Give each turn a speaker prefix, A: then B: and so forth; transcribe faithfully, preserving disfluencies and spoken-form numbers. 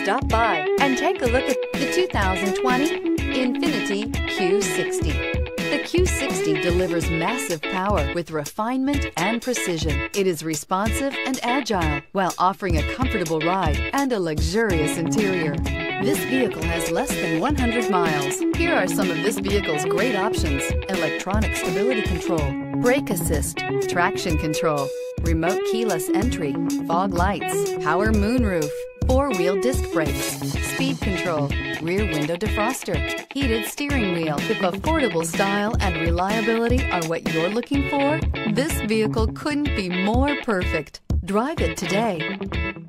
A: Stop by and take a look at the two thousand twenty Infiniti Q sixty. The Q sixty delivers massive power with refinement and precision. It is responsive and agile while offering a comfortable ride and a luxurious interior. This vehicle has less than one hundred miles. Here are some of this vehicle's great options: electronic stability control, brake assist, traction control, remote keyless entry, fog lights, power moonroof, four-wheel disc brakes, speed control, rear window defroster, heated steering wheel. If affordable style and reliability are what you're looking for, this vehicle couldn't be more perfect. Drive it today.